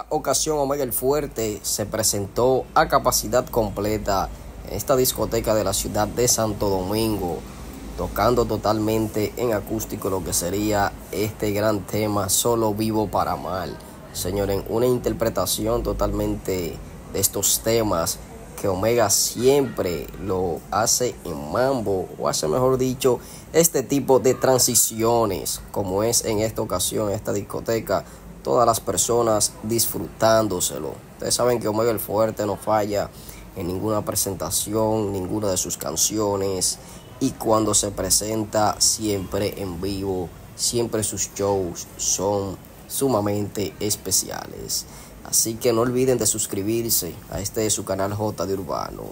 esta ocasión Omega el Fuerte se presentó a capacidad completa en esta discoteca de la ciudad de Santo Domingo, tocando totalmente en acústico lo que sería este gran tema Solo Vivo para Amar. Señores, una interpretación totalmente de estos temas que Omega siempre lo hace en mambo, o hace mejor dicho, este tipo de transiciones, como es en esta ocasión, esta discoteca, todas las personas disfrutándoselo. Ustedes saben que Omega el Fuerte no falla en ninguna presentación, ninguna de sus canciones, y cuando se presenta siempre en vivo, siempre sus shows son sumamente especiales. Así que no olviden de suscribirse a este de su canal J de Urbano.